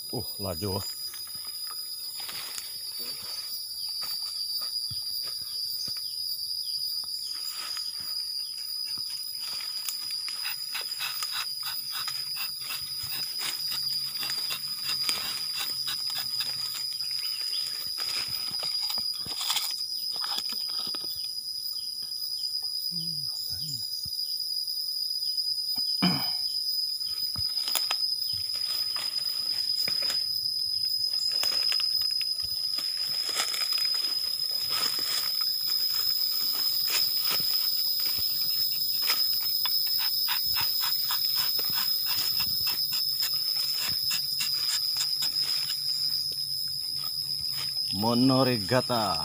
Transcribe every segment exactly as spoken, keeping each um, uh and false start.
Uh, laju. Monoregata.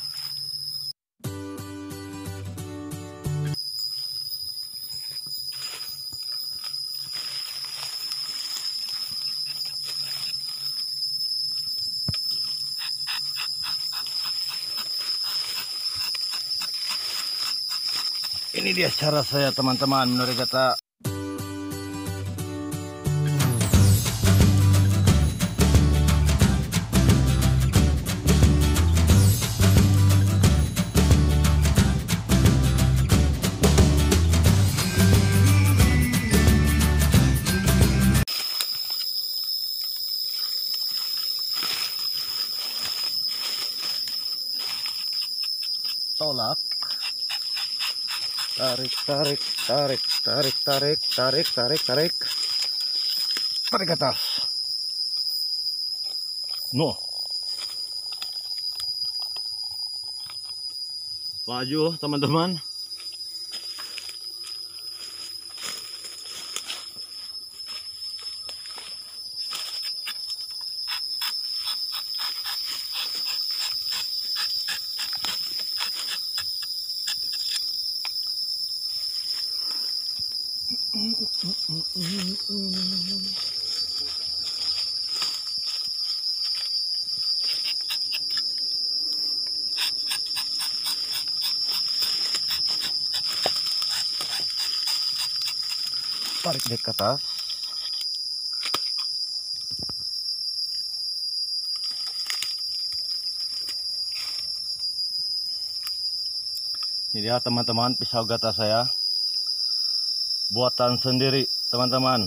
Ini dia cara saya, teman-teman, monoregata. Tolak, tarik, tarik, tarik, tarik, tarik, tarik, tarik, tarik, tarik ke atas. No, laju, teman-teman. Tarik deh ke atas. Ini dia, teman-teman, pisau gata saya. Buatan sendiri, teman-teman.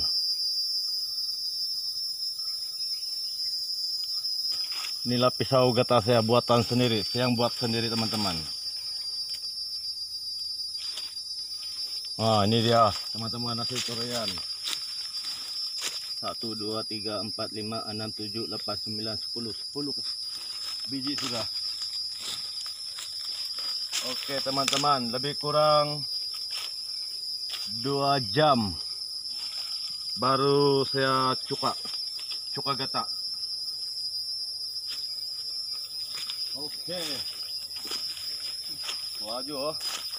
Inilah pisau gata saya, buatan sendiri. Saya yang buat sendiri, teman-teman. Nah, ini dia, teman-teman, hasil curian. Satu, dua, tiga, empat, lima, enam, tujuh, delapan, sembilan, sepuluh, sepuluh biji sudah. Oke, teman-teman, lebih kurang dua jam baru saya cuka cuka gata. Oke, laju.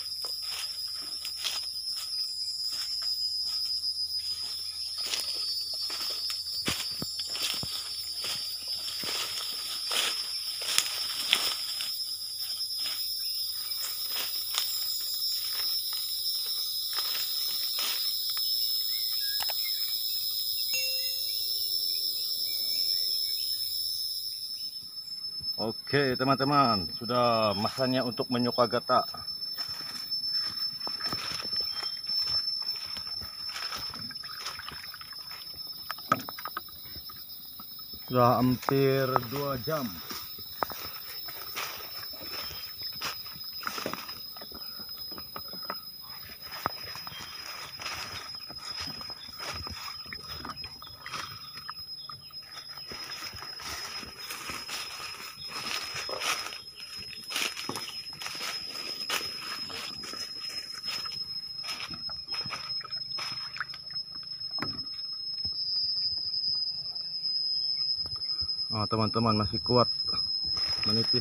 Oke, teman-teman, sudah masanya untuk menyuka gata. Sudah hampir dua jam. Oh, teman-teman, masih kuat menipis.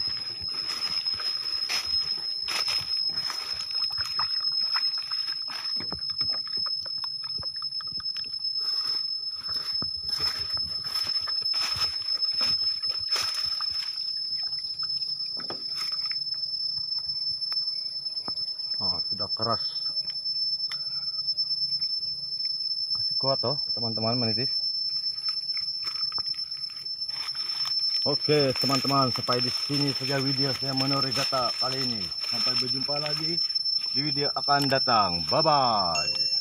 Oh, sudah keras. Masih kuat toh, teman-teman, menipis. Oke teman-teman, sampai di sini saja video saya Manoregata kali ini. Sampai berjumpa lagi di video akan datang. Bye bye.